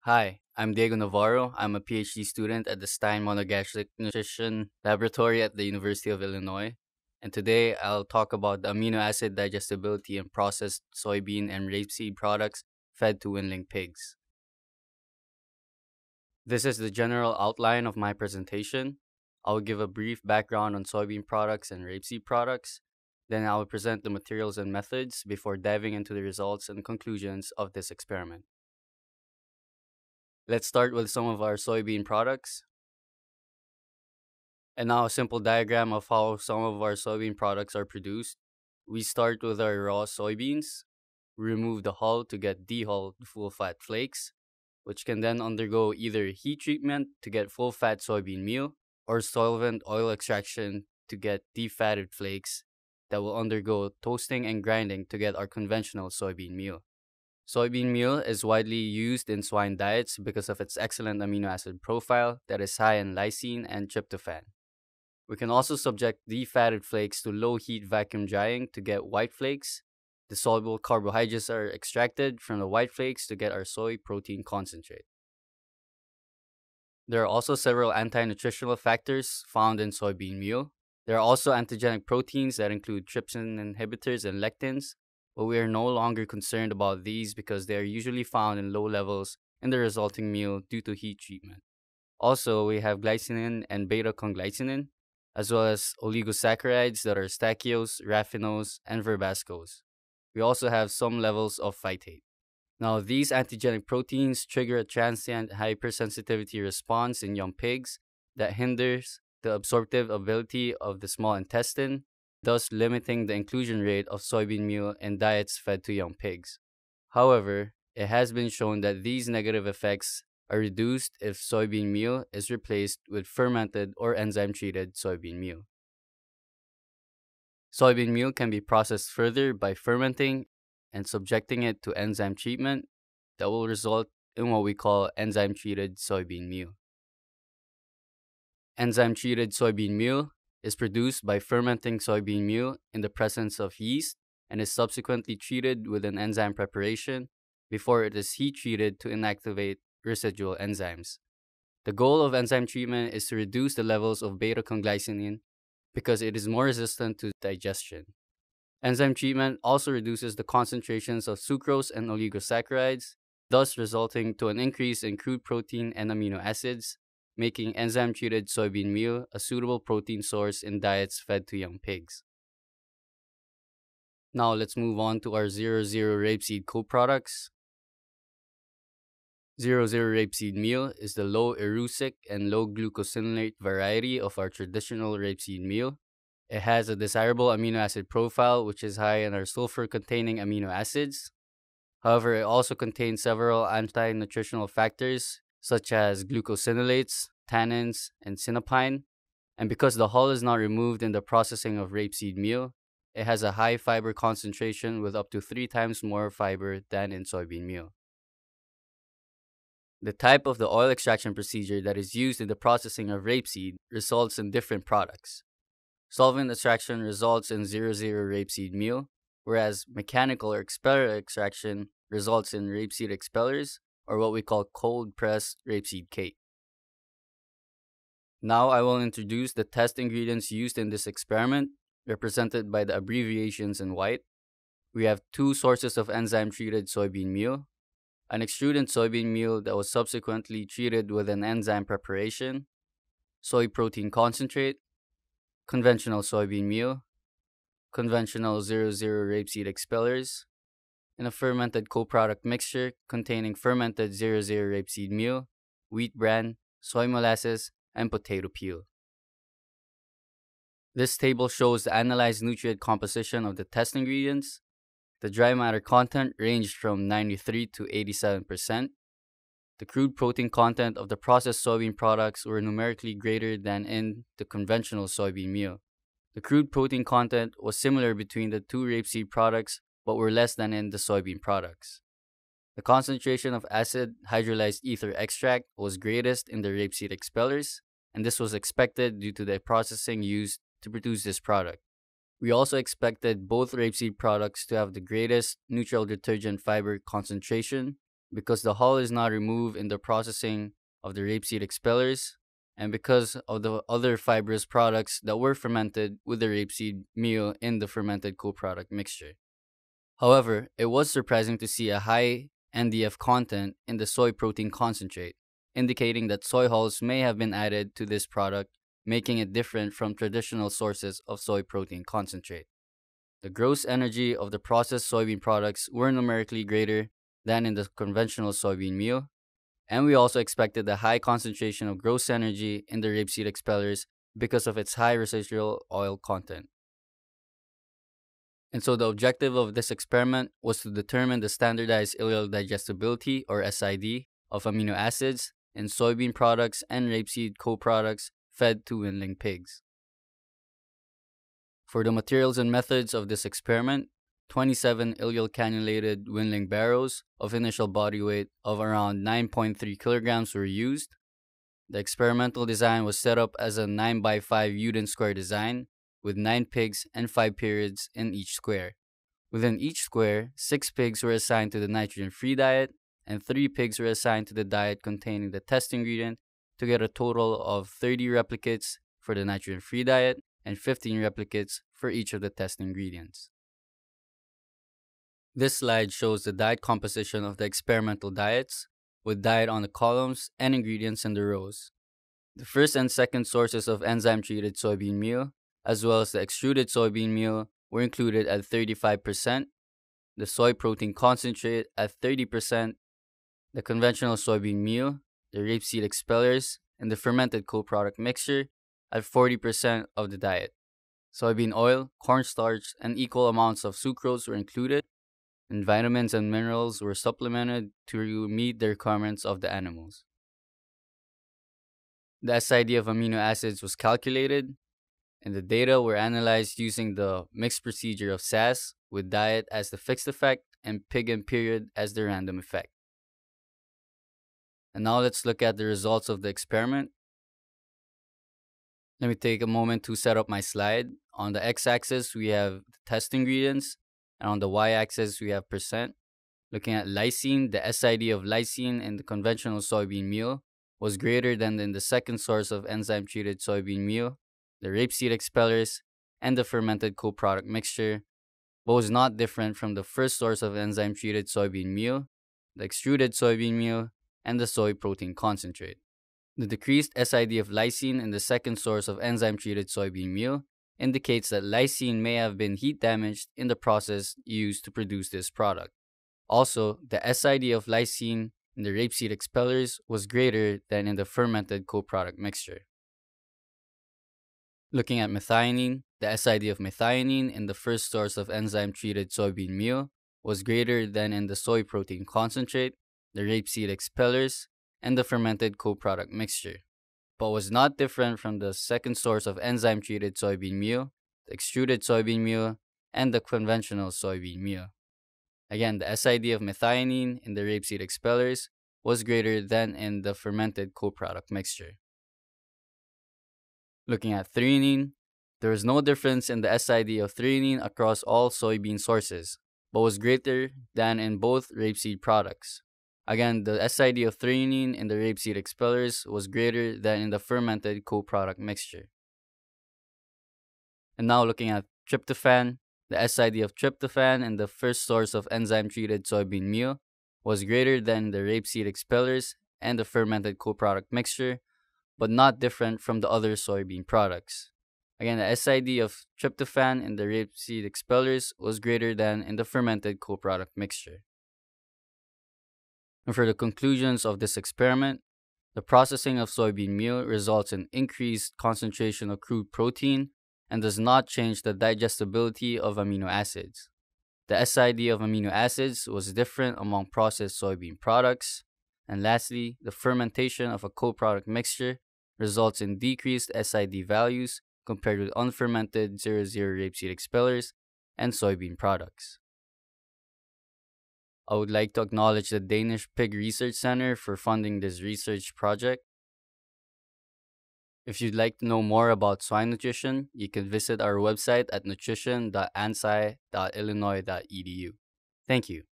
Hi, I'm Diego Navarro. I'm a PhD student at the Stein Monogastric Nutrition Laboratory at the University of Illinois. And today I'll talk about the amino acid digestibility in processed soybean and rapeseed products fed to weanling pigs. This is the general outline of my presentation. I will give a brief background on soybean products and rapeseed products. Then I will present the materials and methods before diving into the results and conclusions of this experiment. Let's start with some of our soybean products. And now a simple diagram of how some of our soybean products are produced. We start with our raw soybeans. We remove the hull to get dehulled full fat flakes, which can then undergo either heat treatment to get full fat soybean meal or solvent oil extraction to get defatted flakes that will undergo toasting and grinding to get our conventional soybean meal. Soybean meal is widely used in swine diets because of its excellent amino acid profile that is high in lysine and tryptophan. We can also subject defatted flakes to low heat vacuum drying to get white flakes. The soluble carbohydrates are extracted from the white flakes to get our soy protein concentrate. There are also several anti-nutritional factors found in soybean meal. There are also antigenic proteins that include trypsin inhibitors and lectins, but we are no longer concerned about these because they are usually found in low levels in the resulting meal due to heat treatment. Also, we have glycinin and beta-conglycinin, as well as oligosaccharides that are stachyose, raffinose, and verbascose. We also have some levels of phytate. Now, these antigenic proteins trigger a transient hypersensitivity response in young pigs that hinders the absorptive ability of the small intestine, thus limiting the inclusion rate of soybean meal in diets fed to young pigs. However, it has been shown that these negative effects are reduced if soybean meal is replaced with fermented or enzyme-treated soybean meal. Soybean meal can be processed further by fermenting and subjecting it to enzyme treatment that will result in what we call enzyme-treated soybean meal. Enzyme-treated soybean meal is produced by fermenting soybean meal in the presence of yeast and is subsequently treated with an enzyme preparation before it is heat treated to inactivate residual enzymes. The goal of enzyme treatment is to reduce the levels of beta-conglycinin because it is more resistant to digestion. Enzyme treatment also reduces the concentrations of sucrose and oligosaccharides, thus resulting to an increase in crude protein and amino acids, making enzyme-treated soybean meal a suitable protein source in diets fed to young pigs. Now let's move on to our 00 rapeseed co-products. 00 rapeseed meal is the low erucic and low glucosinolate variety of our traditional rapeseed meal. It has a desirable amino acid profile, which is high in our sulfur-containing amino acids. However, it also contains several anti-nutritional factors, such as glucosinolates, tannins, and synapine. And because the hull is not removed in the processing of rapeseed meal, it has a high fiber concentration with up to 3 times more fiber than in soybean meal. The type of the oil extraction procedure that is used in the processing of rapeseed results in different products. Solvent extraction results in 00 rapeseed meal, whereas mechanical or expeller extraction results in rapeseed expellers, or what we call cold-pressed rapeseed cake. Now I will introduce the test ingredients used in this experiment, represented by the abbreviations in white. We have 2 sources of enzyme-treated soybean meal, an extruded soybean meal that was subsequently treated with an enzyme preparation, soy protein concentrate, conventional soybean meal, conventional 00 rapeseed expellers, and a fermented co-product mixture containing fermented 00 rapeseed meal, wheat bran, soy molasses, and potato peel. This table shows the analyzed nutrient composition of the test ingredients. The dry matter content ranged from 93 to 87%. The crude protein content of the processed soybean products were numerically greater than in the conventional soybean meal. The crude protein content was similar between the 2 rapeseed products but were less than in the soybean products. The concentration of acid hydrolyzed ether extract was greatest in the rapeseed expellers, and this was expected due to the processing used to produce this product. We also expected both rapeseed products to have the greatest neutral detergent fiber concentration, because the hull is not removed in the processing of the rapeseed expellers, and because of the other fibrous products that were fermented with the rapeseed meal in the fermented co-product mixture. However, it was surprising to see a high NDF content in the soy protein concentrate, indicating that soy hulls may have been added to this product, making it different from traditional sources of soy protein concentrate. The gross energy of the processed soybean products were numerically greater than in the conventional soybean meal, and we also expected a high concentration of gross energy in the rapeseed expellers because of its high residual oil content. And so the objective of this experiment was to determine the standardized ileal digestibility, or SID, of amino acids in soybean products and rapeseed co-products fed to weanling pigs. For the materials and methods of this experiment, 27 ileal cannulated weanling barrows of initial body weight of around 9.3 kilograms were used. The experimental design was set up as a 9x5 Uden square design with 9 pigs and 5 periods in each square. Within each square, 6 pigs were assigned to the nitrogen-free diet and 3 pigs were assigned to the diet containing the test ingredient to get a total of 30 replicates for the nitrogen-free diet and 15 replicates for each of the test ingredients. This slide shows the diet composition of the experimental diets, with diet on the columns and ingredients in the rows. The first and second sources of enzyme-treated soybean meal, as well as the extruded soybean meal, were included at 35%, the soy protein concentrate at 30%, the conventional soybean meal, the rapeseed expellers, and the fermented co-product mixture at 40% of the diet. Soybean oil, cornstarch, and equal amounts of sucrose were included, and vitamins and minerals were supplemented to meet the requirements of the animals. The SID of amino acids was calculated, and the data were analyzed using the mixed procedure of SAS, with diet as the fixed effect and pig and period as the random effect. And now let's look at the results of the experiment. Let me take a moment to set up my slide. On the x-axis, we have the test ingredients, and on the y-axis, we have percent. Looking at lysine, the SID of lysine in the conventional soybean meal was greater than in the second source of enzyme-treated soybean meal, the rapeseed expellers, and the fermented co-product mixture, but was not different from the first source of enzyme-treated soybean meal, the extruded soybean meal, and the soy protein concentrate. The decreased SID of lysine in the second source of enzyme-treated soybean meal indicates that lysine may have been heat damaged in the process used to produce this product. Also, the SID of lysine in the rapeseed expellers was greater than in the fermented co-product mixture. Looking at methionine, the SID of methionine in the first source of enzyme-treated soybean meal was greater than in the soy protein concentrate, the rapeseed expellers, and the fermented co-product mixture, but was not different from the second source of enzyme-treated soybean meal, the extruded soybean meal, and the conventional soybean meal. Again, the SID of methionine in the rapeseed expellers was greater than in the fermented co-product mixture. Looking at threonine, there was no difference in the SID of threonine across all soybean sources, but was greater than in both rapeseed products. Again, the SID of threonine in the rapeseed expellers was greater than in the fermented co-product mixture. And now looking at tryptophan, the SID of tryptophan in the first source of enzyme-treated soybean meal was greater than the rapeseed expellers and the fermented co-product mixture, but not different from the other soybean products. Again, the SID of tryptophan in the rapeseed expellers was greater than in the fermented co-product mixture. And for the conclusions of this experiment, the processing of soybean meal results in increased concentration of crude protein and does not change the digestibility of amino acids. The SID of amino acids was different among processed soybean products. And lastly, the fermentation of a co-product mixture results in decreased SID values compared with unfermented 00 rapeseed expellers and soybean products. I would like to acknowledge the Danish Pig Research Center for funding this research project. If you'd like to know more about swine nutrition, you can visit our website at nutrition.ansi.illinois.edu. Thank you.